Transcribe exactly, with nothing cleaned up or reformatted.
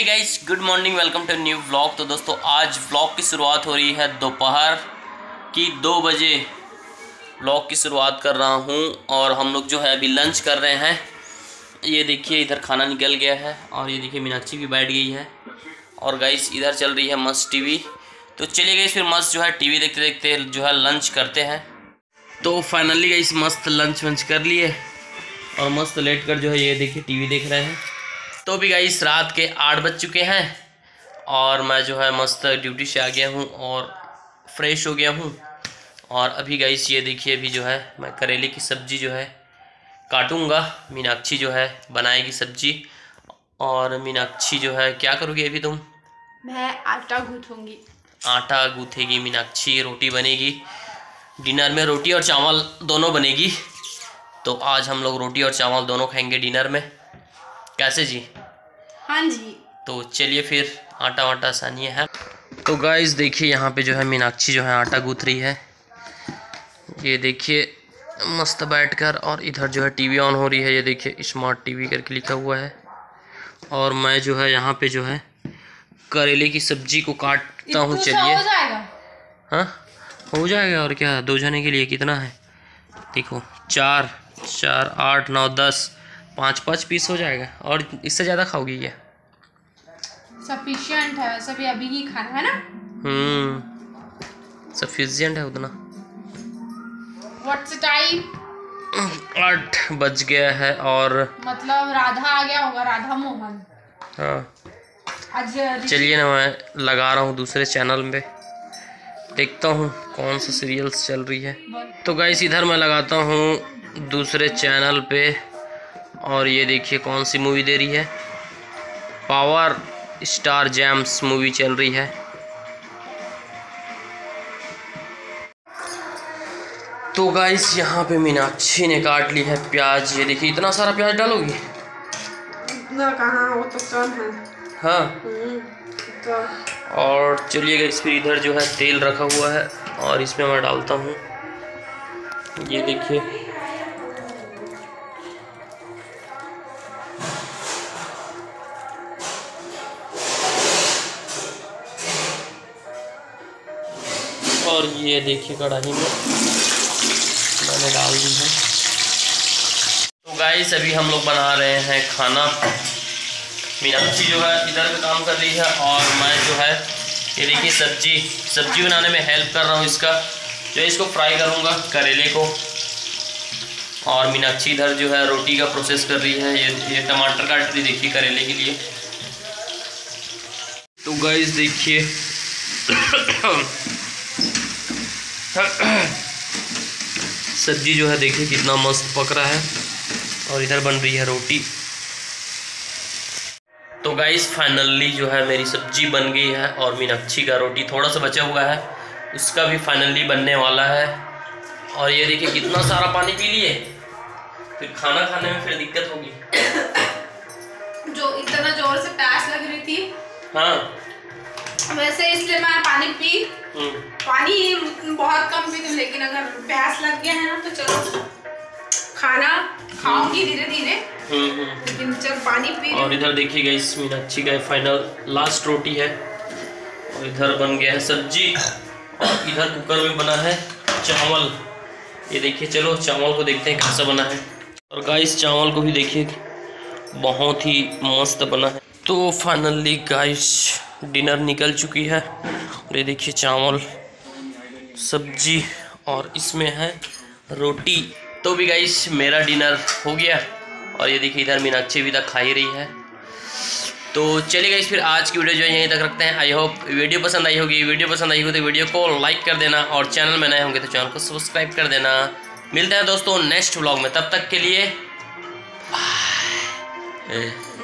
Hey guys, good morning, welcome to new vlog. तो दोस्तों आज व्लॉग की शुरुआत हो रही है दोपहर की दो बजे। व्लॉग की शुरुआत कर रहा हूँ और हम लोग जो है अभी लंच कर रहे हैं। ये देखिए इधर खाना निकल गया है और ये देखिए मीनाक्षी भी बैठ गई है और गाइस इधर चल रही है मस्त टीवी। तो चलिए गाइस फिर मस्त जो है टीवी देखते देखते जो है लंच करते हैं। तो फाइनली गाइस मस्त लंच वंच कर लिए और मस्त लेट कर जो है ये देखिए टीवी देख रहे हैं। तो भी गाइस रात के आठ बज चुके हैं और मैं जो है मस्त ड्यूटी से आ गया हूँ और फ्रेश हो गया हूँ। और अभी गाइस ये देखिए अभी जो है मैं करेले की सब्ज़ी जो है काटूँगा। मीनाक्षी जो है बनाएगी सब्ज़ी। और मीनाक्षी जो है क्या करोगी अभी तुम? मैं आटा गूँथूँगी। आटा गूँथेगी मीनाक्षी, रोटी बनेगी। डिनर में रोटी और चावल दोनों बनेगी। तो आज हम लोग रोटी और चावल दोनों खाएंगे डिनर में। कैसे जी? हाँ जी। तो चलिए फिर आटा वाटा सानिए है। तो गाइस देखिए यहाँ पे जो है मीनाक्षी जो है आटा गूँथ रही है। ये देखिए मस्त बैठकर। और इधर जो है टीवी ऑन हो रही है। ये देखिए स्मार्ट टीवी करके लिखा हुआ है। और मैं जो है यहाँ पे जो है करेले की सब्जी को काटता हूँ। चलिए हो जाएगा। हाँ हो जाएगा। और क्या, दो जने के लिए कितना है देखो, चार चार आठ नौ दस, पाँच पाँच पीस हो जाएगा। और इससे ज़्यादा खाओगी क्या? सफिशिएंट है, सभी अभी ही खाना है ना। हम्म सफिशिएंट है उतना। What's the time? आठ बज गया है और मतलब राधा आ गया होगा, राधा मोहन। हाँ आज चलिए ना मैं लगा रहा हूँ दूसरे चैनल पे, देखता हूँ कौन सा सीरियल्स चल रही है। तो गाइस इधर मैं लगाता हूँ दूसरे चैनल पे और ये देखिए कौन सी मूवी दे रही है। पावर स्टार जेम्स मूवी चल रही है। तो गाइस यहाँ पे मीनाक्षी ने काट ली है प्याज। ये देखिए इतना सारा प्याज डालोगी? इतना कहाँ, वो तो कम है। हाँ तो और चलिए गाइस फिर इधर जो है तेल रखा हुआ है और इसमें मैं डालता हूँ। ये देखिए और ये देखिए कढ़ाई में मैंने डाल दी है। तो गाइस अभी हम लोग बना रहे हैं खाना। मीनाक्षी जो है इधर पे काम कर रही है और मैं जो है ये देखिए सब्जी सब्जी बनाने में हेल्प कर रहा हूँ इसका। जो है इसको फ्राई करूँगा करेले को। और मीनाक्षी इधर जो है रोटी का प्रोसेस कर रही है। ये ये टमाटर काट रही देखिए करेले के लिए। तो गाइस देखिए सब्जी जो है देखिए कितना मस्त पक रहा है और इधर बन रही है रोटी। तो गाइस फाइनली जो है मेरी सब्जी बन गई है और मीनाक्षी का रोटी थोड़ा सा बचा हुआ है, उसका भी फाइनली बनने वाला है। और ये देखिए कितना सारा पानी पी लिए, फिर खाना खाने में फिर दिक्कत होगी। जो इतना जोर से प्यास लग रही थी, हाँ वैसे इसलिए मैं पानी पी पानी बहुत कम पी थी। लेकिन अगर प्यास लग गया है ना तो चलो खाना खाऊंगी धीरे धीरे, लेकिन चल पानी पी। और इधर देखिए गाइस मीनाक्षी का फाइनल लास्ट रोटी है और इधर बन गया है सब्जी और इधर कुकर में बना है चावल। ये देखिए चलो चावल को देखते हैं कैसा बना है। और गाइस चावल को भी देखिए बहुत ही मस्त बना है। तो फाइनली गाइस डिनर निकल चुकी है और ये देखिए चावल सब्जी और इसमें है रोटी। तो भी गाइस मेरा डिनर हो गया और ये देखिए इधर मीनाक्षी भी तक खा ही रही है। तो चलिए गाइस फिर आज की वीडियो जो है यहीं तक रखते हैं। आई होप वीडियो पसंद आई होगी। वीडियो पसंद आई होगी तो वीडियो को लाइक कर देना और चैनल में नए होंगे तो चैनल को सब्सक्राइब कर देना। मिलते हैं दोस्तों नेक्स्ट व्लॉग में, तब तक के लिए बाय।